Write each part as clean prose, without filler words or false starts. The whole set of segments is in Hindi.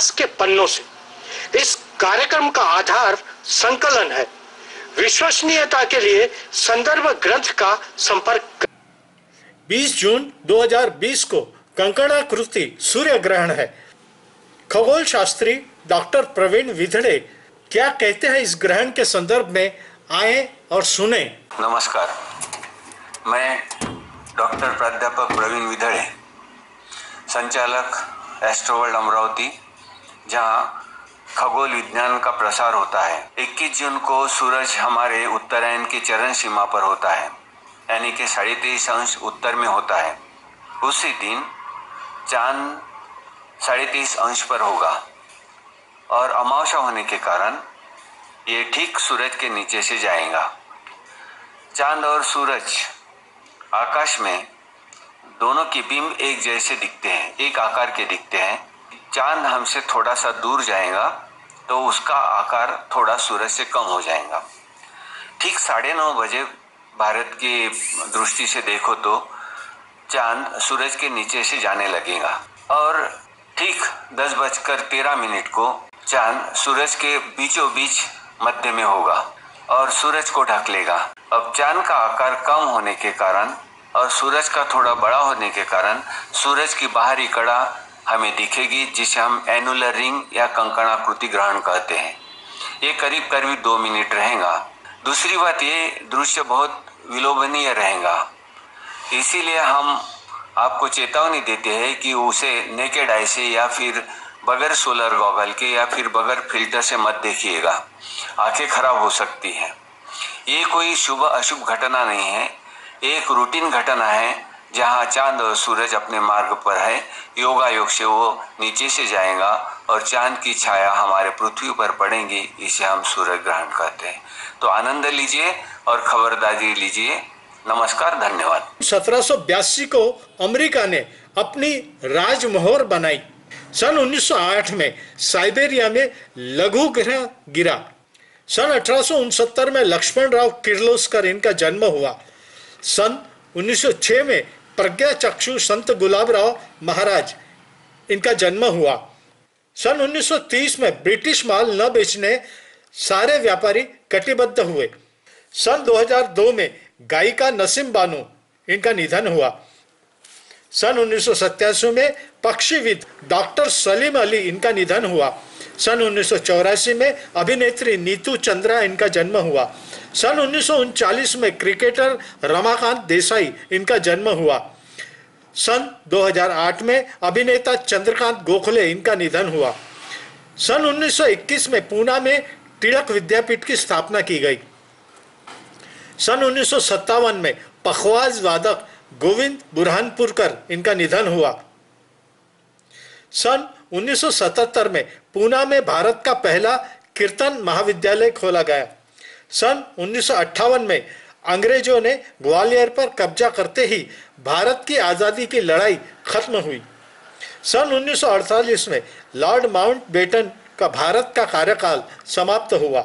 इतिहास के पन्नों से। इस कार्यक्रम का आधार संकलन है। विश्वसनीयता के लिए संदर्भ ग्रंथ का संपर्क। 20 जून 2020 को कंकणाकृति सूर्य ग्रहण है। खगोल शास्त्री डॉक्टर प्रवीण विधड़े क्या कहते हैं इस ग्रहण के संदर्भ में, आए और सुने। नमस्कार, मैं डॉक्टर प्राध्यापक प्रवीण विधड़े, संचालक एस्ट्रोवर्ल्ड अमरावती, जहां खगोल विज्ञान का प्रसार होता है। 21 जून को सूरज हमारे उत्तरायण की चरण सीमा पर होता है, यानी कि 23.5 अंश उत्तर में होता है। उसी दिन चांद 23.5 अंश पर होगा और अमावस्या होने के कारण ये ठीक सूरज के नीचे से जाएगा। चांद और सूरज आकाश में दोनों की बिंब एक जैसे दिखते हैं, एक आकार के दिखते हैं। चांद हमसे थोड़ा सा दूर जाएगा तो उसका आकार थोड़ा सूरज से कम हो जाएगा। ठीक 9:30 बजे भारत की दृष्टि से देखो तो चांद सूरज के नीचे से जाने लगेगा और ठीक 10:13 को चांद सूरज के बीचों बीच मध्य में होगा और सूरज को ढक लेगा। अब चांद का आकार कम होने के कारण और सूरज का थोड़ा बड़ा होने के कारण सूरज की बाहरी कड़ा हमें दिखेगी, जिसे हम एनुलर रिंग या कंकणाकृति ग्रहण कहते हैं। ये करीब करीब 2 मिनट रहेगा। दूसरी बात, ये दृश्य बहुत विलोभनीय रहेगा, इसीलिए हम आपको चेतावनी देते हैं कि उसे नेकेड आई से या फिर बगैर सोलर गॉगल के या फिर बगैर फिल्टर से मत देखिएगा, आंखें खराब हो सकती हैं। ये कोई शुभ अशुभ घटना नहीं है, एक रूटीन घटना है जहां चांद और सूरज अपने मार्ग पर है। योगायोग से वो नीचे से जाएगा और चांद की छाया हमारे पृथ्वी पर पड़ेगी, इसे हम सूर्य ग्रहण कहते हैं। तो आनंद लीजिए और खबरदारी लीजिए। नमस्कार, धन्यवाद। 1782 को अमेरिका ने अपनी राजमोहर बनाई। सन 1908 में साइबेरिया में लघु ग्रह गिरा। सन 1869 में लक्ष्मणराव किर्लोस्कर इनका जन्म हुआ। सन 1906 में प्रज्ञा चक्षु संत गुलाबराव महाराज इनका जन्म हुआ। सन 1930 में ब्रिटिश माल न बेचने सारे व्यापारी कटिबद्ध हुए। सन 2002 में गायिका नसीम बानो इनका निधन हुआ। सन 1987 में पक्षीविद डॉक्टर सलीम अली इनका निधन हुआ। सन 1984 में अभिनेत्री नीतू चंद्रा इनका जन्म हुआ। सन 1939 में क्रिकेटर रमाकांत देसाई इनका जन्म हुआ। सन 2008 में अभिनेता चंद्रकांत गोखले इनका निधन हुआ। सन 1921 में पूना में तिलक विद्यापीठ की स्थापना की गई। सन 1957 में पखवाज वादक गोविंद बुरहानपुरकर इनका निधन हुआ। सन 1977 में पूना में भारत का पहला कीर्तन महाविद्यालय खोला गया। सन 1958 में अंग्रेजों ने ग्वालियर पर कब्जा करते ही भारत की आज़ादी की लड़ाई खत्म हुई। सन 1948 में लॉर्ड माउंटबेटन का भारत का कार्यकाल समाप्त हुआ।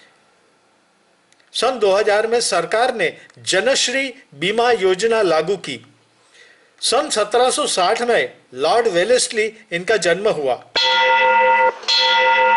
सन 2000 में सरकार ने जनश्री बीमा योजना लागू की। सन 1760 में लॉर्ड वेलेस्ली इनका जन्म हुआ।